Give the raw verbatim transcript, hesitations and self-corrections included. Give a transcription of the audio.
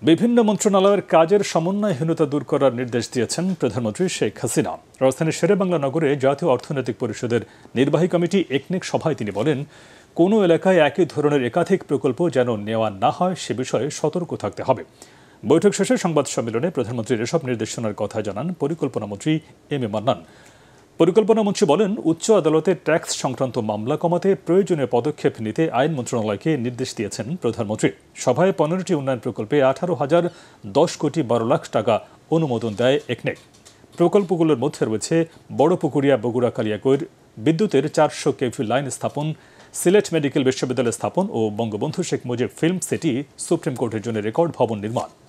বিভিন্ন মন্ত্রণালয়ের কাজের সমন্বয়হীনতা দূর করার নির্দেশ দিয়েছেন প্রধানমন্ত্রী শেখ হাসিনা। রাজধানীর শেরেবাংলা নগরে জাতীয় অর্থনৈতিক পরিষদের নির্বাহী কমিটি একনেক সভায় তিনি বলেন, কোনো এলাকায় একই ধরনের একাধিক প্রকল্প যেন নেওয়া না হয় সে বিষয়ে সতর্ক থাকতে হবে। বৈঠক শেষে সংবাদ সম্মেলনে প্রধানমন্ত্রীর এসব নির্দেশনার কথা জানান পরিকল্পনামন্ত্রী এম এ মান্নান। পরিকল্পনামন্ত্রী বলেন, উচ্চ আদালতে ট্যাক্স সংক্রান্ত মামলা কমাতে প্রয়োজনীয় পদক্ষেপ নিতে আইন মন্ত্রণালয়কে নির্দেশ দিয়েছেন প্রধানমন্ত্রী। সভায় পনেরোটি উন্নয়ন প্রকল্পে আঠারো হাজার দশ কোটি বারো লাখ টাকা অনুমোদন দেয় একনেক। প্রকল্পগুলোর মধ্যে রয়েছে বড়পুকুরিয়া বগুড়া কালিয়াকৈর বিদ্যুতের চারশো কেভি লাইন স্থাপন, সিলেট মেডিকেল বিশ্ববিদ্যালয় স্থাপন ও Bangabandhu Sheikh Mujib film city supreme কোর্টের জন্য রেকর্ড ভবন নির্মাণ।